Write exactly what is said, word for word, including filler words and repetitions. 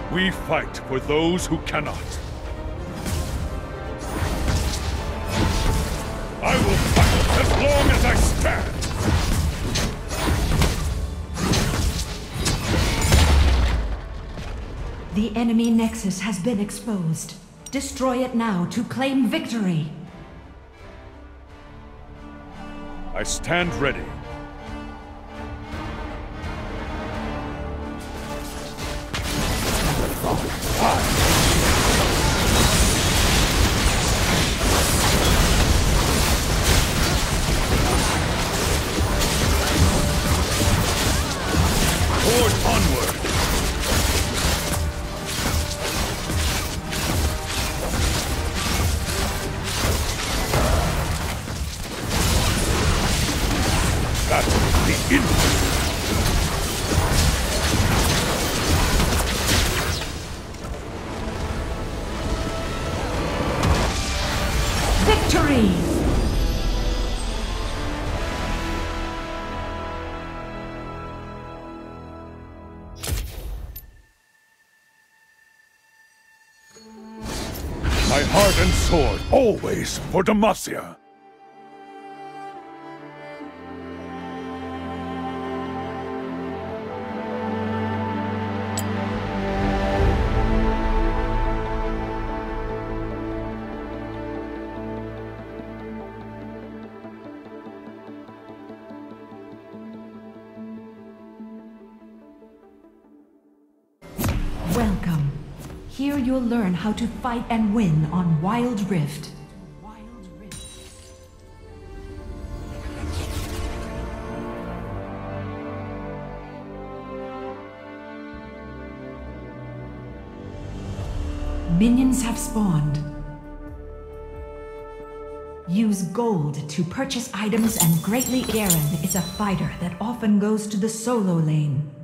We fight for those who cannot. I will fight as long as I stand! The enemy Nexus has been exposed. Destroy it now to claim victory! I stand ready. Forward onward! That is the end! Victory! My heart and sword, always for Demacia! Welcome. Here you'll learn how to fight and win on Wild Rift. Minions have spawned. Use gold to purchase items, and Greatly Aaron is a fighter that often goes to the solo lane.